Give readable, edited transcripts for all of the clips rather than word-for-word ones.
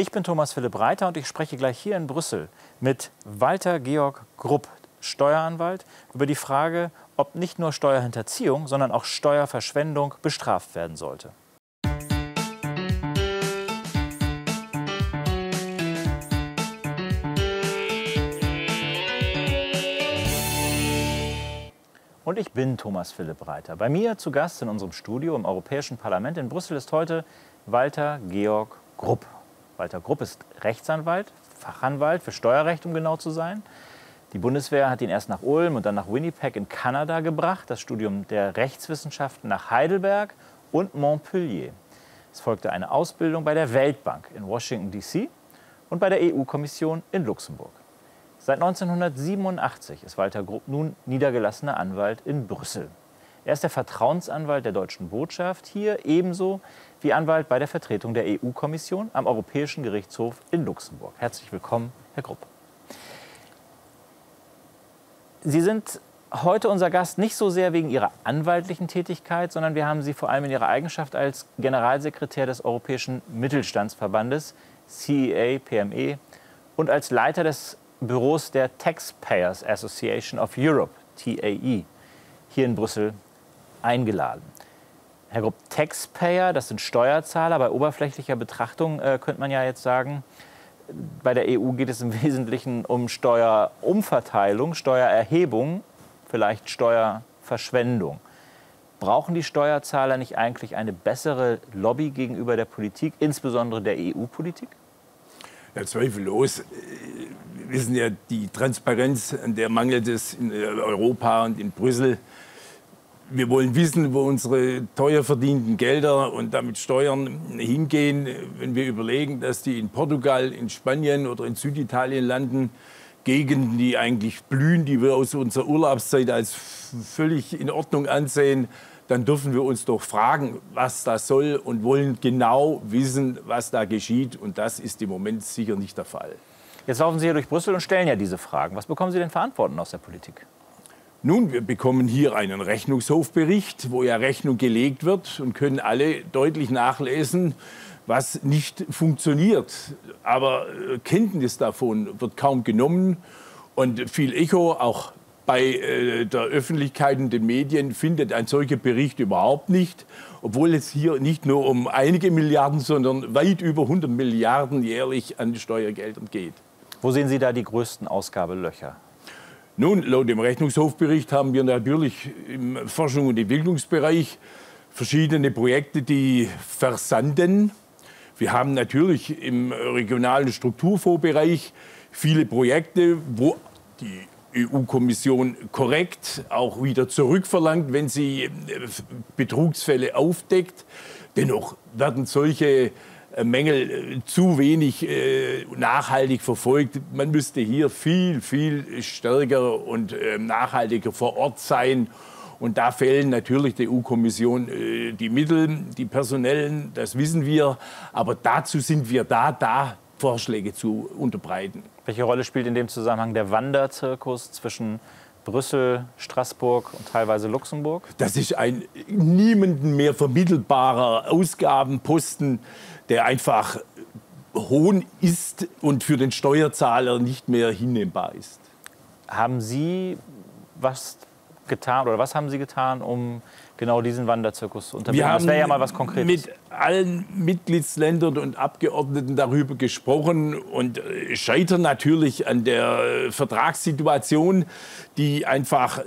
Ich bin Thomas Philipp Reiter und ich spreche gleich hier in Brüssel mit Walter Georg Grupp, Steueranwalt, über die Frage, ob nicht nur Steuerhinterziehung, sondern auch Steuerverschwendung bestraft werden sollte. Und ich bin Thomas Philipp Reiter. Bei mir zu Gast in unserem Studio im Europäischen Parlament in Brüssel ist heute Walter Georg Grupp. Walter Grupp ist Rechtsanwalt, Fachanwalt für Steuerrecht, um genau zu sein. Die Bundeswehr hat ihn erst nach Ulm und dann nach Winnipeg in Kanada gebracht, das Studium der Rechtswissenschaften nach Heidelberg und Montpellier. Es folgte eine Ausbildung bei der Weltbank in Washington, D.C. und bei der EU-Kommission in Luxemburg. Seit 1987 ist Walter Grupp nun niedergelassener Anwalt in Brüssel. Er ist der Vertrauensanwalt der deutschen Botschaft hier, ebenso wie Anwalt bei der Vertretung der EU-Kommission am Europäischen Gerichtshof in Luxemburg. Herzlich willkommen, Herr Grupp. Sie sind heute unser Gast nicht so sehr wegen Ihrer anwaltlichen Tätigkeit, sondern wir haben Sie vor allem in Ihrer Eigenschaft als Generalsekretär des Europäischen Mittelstandsverbandes, CEA, PME, und als Leiter des Büros der Taxpayers Association of Europe, TAE, hier in Brüssel eingeladen. Herr Grupp, Taxpayer, das sind Steuerzahler. Bei oberflächlicher Betrachtung könnte man ja jetzt sagen, bei der EU geht es im Wesentlichen um Steuerumverteilung, Steuererhebung, vielleicht Steuerverschwendung. Brauchen die Steuerzahler nicht eigentlich eine bessere Lobby gegenüber der Politik, insbesondere der EU-Politik? Ja, zweifellos. Wir wissen ja, die Transparenz, an der mangelt es in Europa und in Brüssel. Wir wollen wissen, wo unsere teuer verdienten Gelder und damit Steuern hingehen. Wenn wir überlegen, dass die in Portugal, in Spanien oder in Süditalien landen, Gegenden, die eigentlich blühen, die wir aus unserer Urlaubszeit als völlig in Ordnung ansehen, dann dürfen wir uns doch fragen, was das soll, und wollen genau wissen, was da geschieht. Und das ist im Moment sicher nicht der Fall. Jetzt laufen Sie hier durch Brüssel und stellen ja diese Fragen. Was bekommen Sie denn für Antworten aus der Politik? Nun, wir bekommen hier einen Rechnungshofbericht, wo ja Rechnung gelegt wird, und können alle deutlich nachlesen, was nicht funktioniert. Aber Kenntnis davon wird kaum genommen, und viel Echo, auch bei der Öffentlichkeit und den Medien, findet ein solcher Bericht überhaupt nicht, obwohl es hier nicht nur um einige Milliarden, sondern weit über 100 Milliarden jährlich an Steuergeldern geht. Wo sehen Sie da die größten Ausgabelöcher? Nun, laut dem Rechnungshofbericht haben wir natürlich im Forschung- und Entwicklungsbereich verschiedene Projekte, die versanden. Wir haben natürlich im regionalen Strukturfondsbereich viele Projekte, wo die EU-Kommission korrekt auch wieder zurückverlangt, wenn sie Betrugsfälle aufdeckt. Dennoch werden solche Mängel zu wenig nachhaltig verfolgt. Man müsste hier viel, viel stärker und nachhaltiger vor Ort sein. Und da fehlen natürlich der EU-Kommission die Mittel, die personellen, das wissen wir. Aber dazu sind wir da Vorschläge zu unterbreiten. Welche Rolle spielt in dem Zusammenhang der Wanderzirkus zwischen Brüssel, Straßburg und teilweise Luxemburg? Das ist ein niemandem mehr vermittelbarer Ausgabenposten, der einfach Hohn ist und für den Steuerzahler nicht mehr hinnehmbar ist. Haben Sie was getan oder was haben Sie getan, um genau diesen Wanderzirkus zu unterbinden? Das wäre ja mal was Konkretes. Mit allen Mitgliedsländern und Abgeordneten darüber gesprochen und scheitern natürlich an der Vertragssituation, die einfach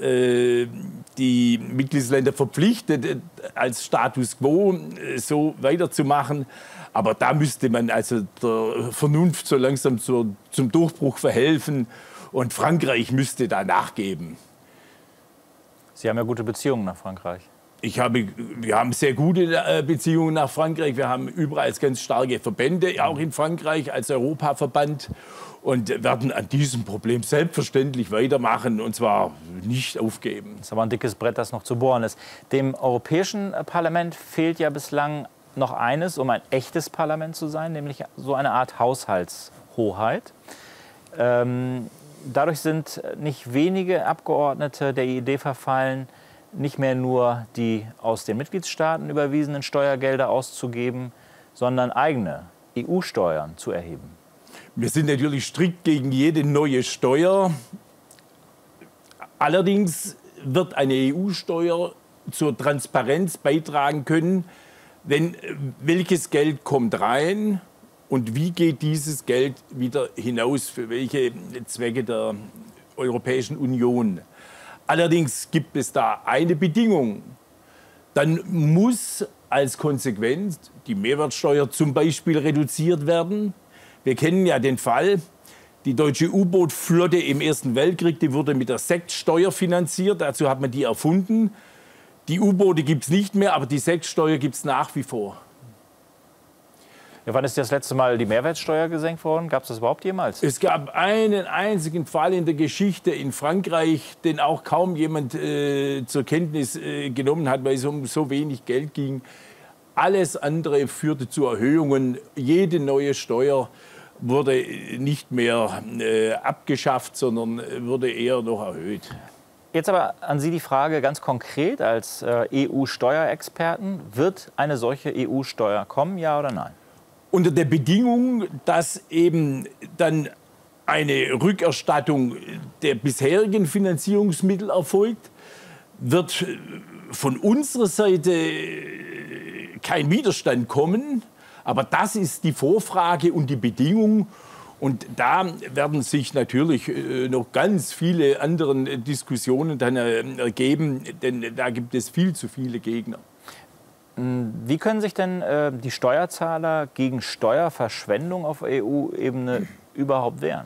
die Mitgliedsländer verpflichtet, als Status quo so weiterzumachen. Aber da müsste man also der Vernunft so langsam zum Durchbruch verhelfen, und Frankreich müsste da nachgeben. Sie haben ja gute Beziehungen nach Frankreich. Wir haben sehr gute Beziehungen nach Frankreich. Wir haben überall ganz starke Verbände, auch in Frankreich als Europaverband, und werden an diesem Problem selbstverständlich weitermachen, und zwar nicht aufgeben. Das ist aber ein dickes Brett, das noch zu bohren ist. Dem Europäischen Parlament fehlt ja bislang noch eines, um ein echtes Parlament zu sein, nämlich so eine Art Haushaltshoheit. Dadurch sind nicht wenige Abgeordnete der Idee verfallen, nicht mehr nur die aus den Mitgliedstaaten überwiesenen Steuergelder auszugeben, sondern eigene EU-Steuern zu erheben? Wir sind natürlich strikt gegen jede neue Steuer. Allerdings wird eine EU-Steuer zur Transparenz beitragen können, wenn welches Geld kommt rein und wie geht dieses Geld wieder hinaus, für welche Zwecke der Europäischen Union. Allerdings gibt es da eine Bedingung. Dann muss als Konsequenz die Mehrwertsteuer zum Beispiel reduziert werden. Wir kennen ja den Fall, die deutsche U-Boot-Flotte im Ersten Weltkrieg, die wurde mit der Sektsteuer finanziert. Dazu hat man die erfunden. Die U-Boote gibt es nicht mehr, aber die Sektsteuer gibt es nach wie vor. Ja, wann ist das letzte Mal die Mehrwertsteuer gesenkt worden? Gab es das überhaupt jemals? Es gab einen einzigen Fall in der Geschichte in Frankreich, den auch kaum jemand zur Kenntnis genommen hat, weil es um so wenig Geld ging. Alles andere führte zu Erhöhungen. Jede neue Steuer wurde nicht mehr abgeschafft, sondern wurde eher noch erhöht. Jetzt aber an Sie die Frage ganz konkret als EU-Steuerexperten. Wird eine solche EU-Steuer kommen, ja oder nein? Unter der Bedingung, dass eben dann eine Rückerstattung der bisherigen Finanzierungsmittel erfolgt, wird von unserer Seite kein Widerstand kommen. Aber das ist die Vorfrage und die Bedingung. Und da werden sich natürlich noch ganz viele andere Diskussionen dann ergeben, denn da gibt es viel zu viele Gegner. Wie können sich denn die Steuerzahler gegen Steuerverschwendung auf EU-Ebene überhaupt wehren?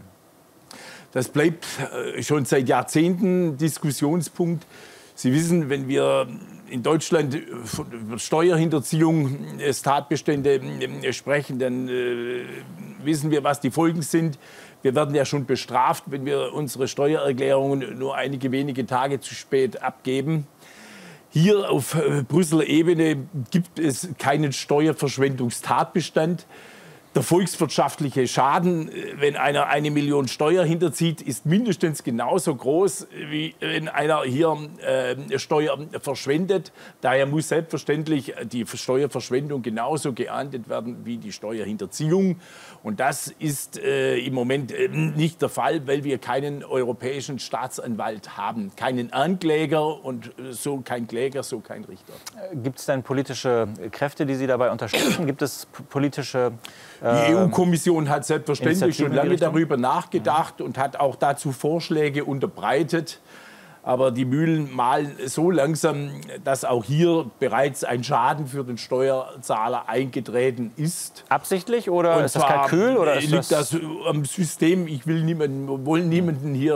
Das bleibt schon seit Jahrzehnten Diskussionspunkt. Sie wissen, wenn wir in Deutschland von Steuerhinterziehung als Tatbestände sprechen, dann wissen wir, was die Folgen sind. Wir werden ja schon bestraft, wenn wir unsere Steuererklärungen nur einige wenige Tage zu spät abgeben. Hier auf Brüsseler Ebene gibt es keinen Steuerverschwendungstatbestand. Der volkswirtschaftliche Schaden, wenn einer 1 Million Steuer hinterzieht, ist mindestens genauso groß, wie wenn einer hier Steuer verschwendet. Daher muss selbstverständlich die Steuerverschwendung genauso geahndet werden wie die Steuerhinterziehung. Und das ist im Moment nicht der Fall, weil wir keinen europäischen Staatsanwalt haben. Keinen Ankläger und so kein Kläger, so kein Richter. Gibt es denn politische Kräfte, die Sie dabei unterstützen? Gibt es politische Die EU-Kommission hat selbstverständlich schon lange darüber nachgedacht und hat auch dazu Vorschläge unterbreitet. Aber die Mühlen mahlen so langsam, dass auch hier bereits ein Schaden für den Steuerzahler eingetreten ist. Absichtlich oder ist das Kalkül? Oder ist liegt das am System? Ich will niemanden hier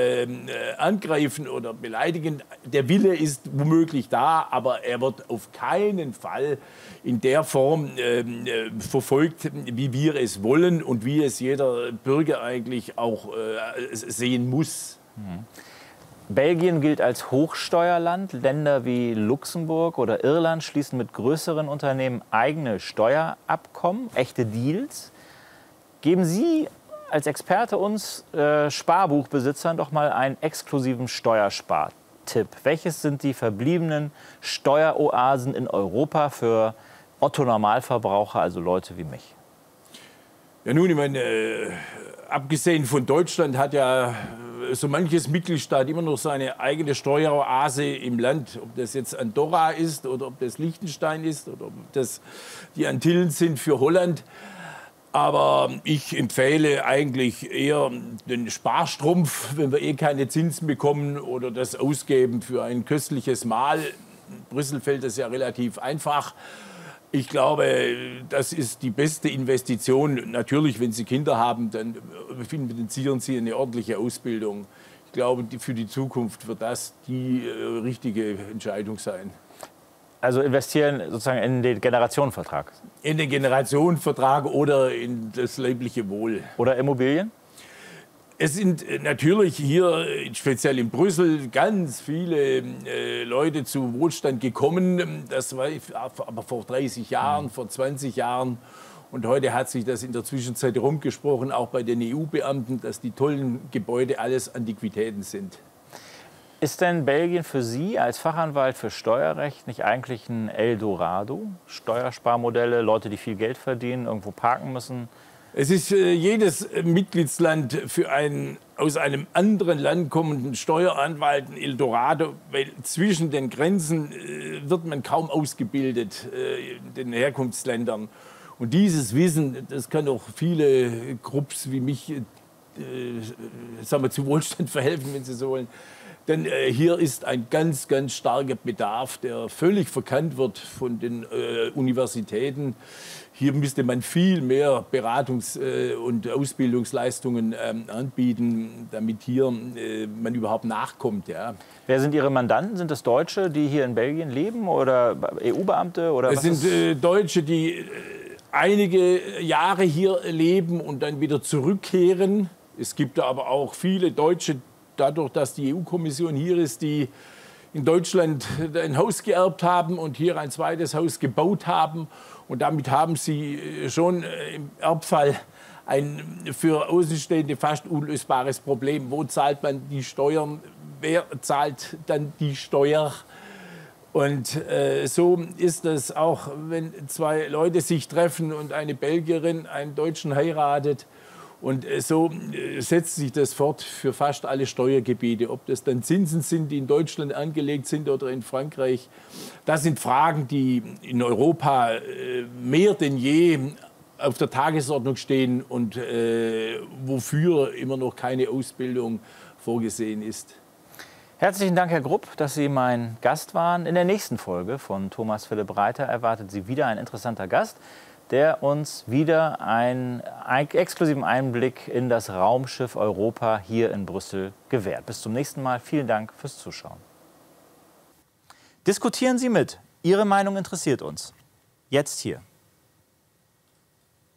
angreifen oder beleidigen. Der Wille ist womöglich da, aber er wird auf keinen Fall in der Form verfolgt, wie wir es wollen und wie es jeder Bürger eigentlich auch sehen muss. Belgien gilt als Hochsteuerland. Länder wie Luxemburg oder Irland schließen mit größeren Unternehmen eigene Steuerabkommen, echte Deals. Geben Sie als Experte uns Sparbuchbesitzern doch mal einen exklusiven Steuerspartipp. Welches sind die verbliebenen Steueroasen in Europa für Otto-Normalverbraucher, also Leute wie mich? Ja nun, ich meine, abgesehen von Deutschland hat ja so manches Mitgliedstaat immer noch seine eigene Steueroase im Land. Ob das jetzt Andorra ist oder ob das Liechtenstein ist oder ob das die Antillen sind für Holland. Aber ich empfehle eigentlich eher den Sparstrumpf, wenn wir eh keine Zinsen bekommen, oder das Ausgeben für ein köstliches Mahl. In Brüssel fällt das ja relativ einfach. Ich glaube, das ist die beste Investition. Natürlich, wenn Sie Kinder haben, dann finanzieren Sie eine ordentliche Ausbildung. Ich glaube, für die Zukunft wird das die richtige Entscheidung sein. Also investieren sozusagen in den Generationenvertrag? In den Generationenvertrag oder in das leibliche Wohl. Oder Immobilien? Es sind natürlich hier, speziell in Brüssel, ganz viele Leute zu Wohlstand gekommen. Das war aber vor 30 Jahren, vor 20 Jahren. Und heute hat sich das in der Zwischenzeit rumgesprochen, auch bei den EU-Beamten, dass die tollen Gebäude alles Antiquitäten sind. Ist denn Belgien für Sie als Fachanwalt für Steuerrecht nicht eigentlich ein Eldorado? Steuersparmodelle, Leute, die viel Geld verdienen, irgendwo parken müssen? Es ist jedes Mitgliedsland für einen aus einem anderen Land kommenden Steueranwalt ein Eldorado, weil zwischen den Grenzen wird man kaum ausgebildet in den Herkunftsländern. Und dieses Wissen, das kann auch viele Grupps wie mich sagen wir, zu Wohlstand verhelfen, wenn Sie so wollen. Denn hier ist ein ganz, ganz starker Bedarf, der völlig verkannt wird von den Universitäten. Hier müsste man viel mehr Beratungs- und Ausbildungsleistungen anbieten, damit hier man überhaupt nachkommt. Ja. Wer sind Ihre Mandanten? Sind das Deutsche, die hier in Belgien leben oder EU-Beamte? Es sind Deutsche, die einige Jahre hier leben und dann wieder zurückkehren. Es gibt aber auch viele Deutsche, dadurch, dass die EU-Kommission hier ist, die in Deutschland ein Haus geerbt haben und hier ein zweites Haus gebaut haben. Und damit haben sie schon im Erbfall ein für Außenstehende fast unlösbares Problem. Wo zahlt man die Steuern? Wer zahlt dann die Steuer? Und so ist es auch, wenn zwei Leute sich treffen und eine Belgierin einen Deutschen heiratet. Und so setzt sich das fort für fast alle Steuergebiete. Ob das dann Zinsen sind, die in Deutschland angelegt sind oder in Frankreich. Das sind Fragen, die in Europa mehr denn je auf der Tagesordnung stehen und wofür immer noch keine Ausbildung vorgesehen ist. Herzlichen Dank, Herr Grupp, dass Sie mein Gast waren. In der nächsten Folge von Thomas Philipp Reiter erwartet Sie wieder ein interessanter Gast, der uns wieder einen exklusiven Einblick in das Raumschiff Europa hier in Brüssel gewährt. Bis zum nächsten Mal. Vielen Dank fürs Zuschauen. Diskutieren Sie mit. Ihre Meinung interessiert uns. Jetzt hier.